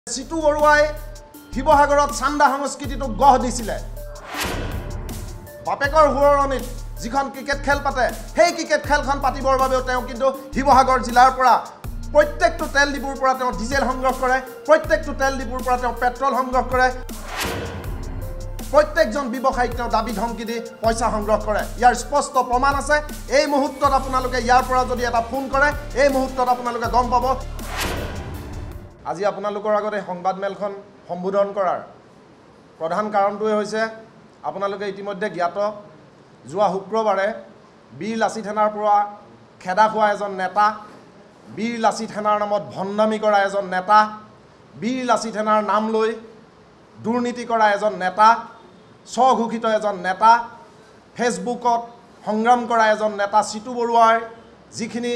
সিটু বৰুৱাই শিৱসাগৰত চান্দা সংস্কৃতিটোক গঢ় দিছিলে। বাপেকৰ হুৰণিত যিখন ক্ৰিকেট খেল পাতে সেই ক্ৰিকেট খেলখন পাতিবৰ বাবেও তেওঁ কিন্তু শিৱসাগৰ জিলাৰ পৰা প্ৰত্যেকটো তেল ডিপুৰ পৰা তেওঁ ডিজেল সংগ্ৰহ কৰে, প্ৰত্যেকটো তেল ডিপুৰ পৰা তেওঁ পেট্ৰল সংগ্ৰহ কৰে, প্ৰত্যেকজন ব্যৱসায়ীক তেওঁ দাবী ধমকি দি পইচা সংগ্ৰহ কৰে। ইয়াৰ স্পষ্ট প্ৰমাণ আছে। এই মুহূৰ্তত আপোনালোকে ইয়াৰ পৰা যদি এটা ফোন কৰে এই মুহূৰ্তত আপোনালোকে গম পাব। আজি আপোনালোকৰ আগত এই সংবাদমেলখন সম্বোধন কৰাৰ প্ৰধান কাৰণটোৱে হৈছে আপোনালোকে ইতিমধ্যে জ্ঞাত যোৱা শুক্ৰবাৰে বীৰ লাচিত সেনাৰ পৰা খেদা খোৱা এজন নেতা, বীৰ লাচিত সেনাৰ নামত ভণ্ডামি কৰা এজন নেতা, বীৰ লাচিত সেনাৰ নাম লৈ দুৰ্নীতি কৰা এজন নেতা, স্বঘোষিত এজন নেতা, ফেচবুকত সংগ্ৰাম কৰা এজন নেতা সিটু বৰুৱাৰ যিখিনি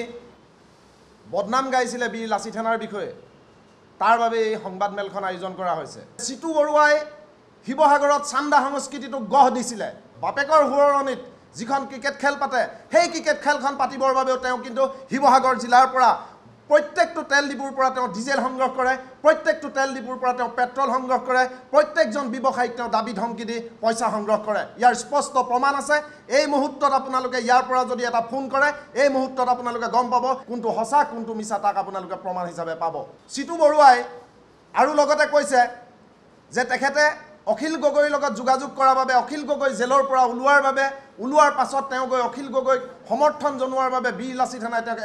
বদনাম গাইছিলে বীৰ লাচিত সেনাৰ বিষয়ে তাৰ বাবে এই সংবাদমেলখন আয়োজন কৰা হৈছে। সিটু বৰুৱাই শিৱসাগৰত চান্দা সংস্কৃতিটোক গঢ় দিছিলে। বাপেকৰ হুৰণিত যিখন ক্ৰিকেট খেল পাতে সেই ক্ৰিকেট খেলখন পাতিবৰ বাবেও তেওঁ কিন্তু শিৱসাগৰ জিলাৰ পৰা প্ৰত্যেকটো তেল ডিপুৰ পৰা তেওঁ ডিজেল সংগ্ৰহ কৰে, প্ৰত্যেকটো তেল ডিপুৰ পৰা তেওঁ পেট্ৰল সংগ্ৰহ কৰে, প্ৰত্যেকজন ব্যৱসায়ীক তেওঁ দাবী ধমকি দি পইচা সংগ্ৰহ কৰে। ইয়াৰ স্পষ্ট প্ৰমাণ আছে। এই মুহূৰ্তত আপোনালোকে ইয়াৰ পৰা যদি এটা ফোন কৰে এই মুহূৰ্তত আপোনালোকে গম পাব কোনটো সঁচা কোনটো মিছা তাক আপোনালোকে প্ৰমাণ হিচাপে পাব। সিটু বৰুৱাই আৰু লগতে কৈছে যে তেখেতে অখিল গগৈৰ লগত যোগাযোগ কৰাৰ বাবে অখিল গগৈ জেলৰ পৰা ওলোৱাৰ পাছত তেওঁ গৈ অখিল গগৈক সমৰ্থন জনোৱাৰ বাবে বীৰ লাচিত সেনাই তেওঁক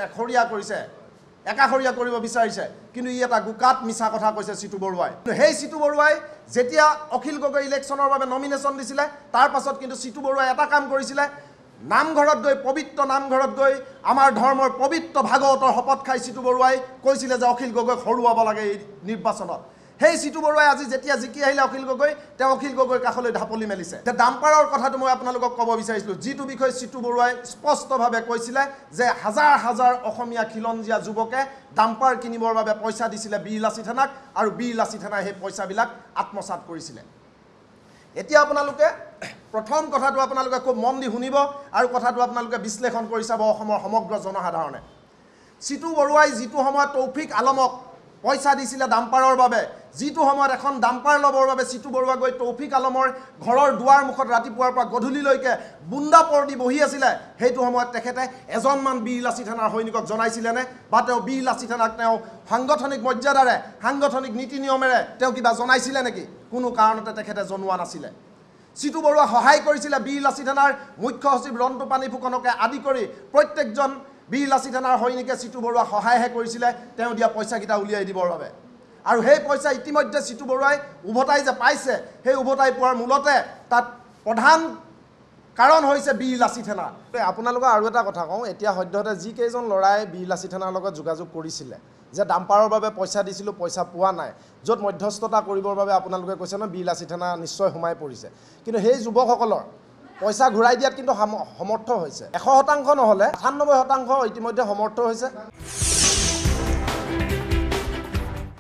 একাষৰীয়া কৰিব বিচাৰিছে। কিন্তু ই এটা গোকাত মিছা কথা কৈছে সিটু বৰুৱাই। সেই সিটু বৰুৱাই যেতিয়া অখিল গগৈ ইলেকশ্যনৰ বাবে নমিনেশ্যন দিছিলে তাৰ পাছত কিন্তু সিটু বৰুৱাই এটা কাম কৰিছিলে, নামঘৰত গৈ পবিত্ৰ নামঘৰত গৈ আমাৰ ধৰ্মৰ পবিত্ৰ ভাগৱতৰ শপত খাই সিটু বৰুৱাই কৈছিলে যে অখিল গগৈক হৰুৱাব লাগে এই নিৰ্বাচনত। সেই সিটু বৰুৱাই আজি যেতিয়া জিকি আহিলে অখিল গগৈ তেওঁ অখিল গগৈৰ কাষলৈ ঢাপলি মেলিছে। যে ডাম্পাৰৰ কথাটো মই আপোনালোকক ক'ব বিচাৰিছিলোঁ, যিটো বিষয়ে সিটু বৰুৱাই স্পষ্টভাৱে কৈছিলে যে হাজাৰ হাজাৰ অসমীয়া খিলঞ্জীয়া যুৱকে ডাম্পাৰ কিনিবৰ বাবে পইচা দিছিলে বীৰ লাচিত সেনাক আৰু বীৰ লাচিত সেনাই সেই পইচাবিলাক আত্মসাৎ কৰিছিলে। এতিয়া আপোনালোকে প্ৰথম কথাটো আপোনালোকে খুব মন দি শুনিব আৰু কথাটো আপোনালোকে বিশ্লেষণ কৰি চাব অসমৰ সমগ্ৰ জনসাধাৰণে। সিটু বৰুৱাই যিটো সময়ত তৌফিক আলমক পইচা দিছিলে ডাম্পাৰৰ বাবে, যিটো সময়ত এখন ডাম্পাৰ ল'বৰ বাবে সিটু বৰুৱা গৈ তৌফিক আলমৰ ঘৰৰ দুৱাৰ মুখত ৰাতিপুৱাৰ পৰা গধূলিলৈকে বুন্দা পৰ দি বহি আছিলে, সেইটো সময়ত তেখেতে এজনমান বীৰ লাচিত সেনাৰ সৈনিকক জনাইছিলেনে বা তেওঁ বীৰ লাচিত সেনাক তেওঁ সাংগঠনিক মৰ্যাদাৰে সাংগঠনিক নীতি নিয়মেৰে তেওঁ কিবা জনাইছিলে নেকি? কোনো কাৰণতে তেখেতে জনোৱা নাছিলে। সিটু বৰুৱা সহায় কৰিছিলে বীৰ লাচিত সেনাৰ মুখ্য সচিব ৰন্টু পানী ফুকনকে আদি কৰি প্ৰত্যেকজন বীৰ লাচিত সেনাৰ সৈনিকে সিটু বৰুৱা সহায়হে কৰিছিলে তেওঁ দিয়া পইচাকেইটা উলিয়াই দিবৰ বাবে। আৰু সেই পইচা ইতিমধ্যে সিটু বৰুৱাই উভতাই যে পাইছে সেই উভতাই পোৱাৰ মূলতে তাত প্ৰধান কাৰণ হৈছে বীৰ লাচিত সেনা। আপোনালোকক আৰু এটা কথা কওঁ, এতিয়া সদ্যহতে যিকেইজন ল'ৰাই বীৰ লাচিত সেনাৰ লগত যোগাযোগ কৰিছিলে যে ডাম্পাৰৰ বাবে পইচা দিছিলোঁ পইচা পোৱা নাই, য'ত মধ্যস্থতা কৰিবৰ বাবে আপোনালোকে কৈছে ন বীৰ লাচিত সেনা নিশ্চয় সোমাই পৰিছে, কিন্তু সেই যুৱকসকলৰ পইচা ঘূৰাই দিয়াত কিন্তু সমৰ্থ হৈছে। 100% নহ'লে 98% ইতিমধ্যে সমৰ্থ হৈছে।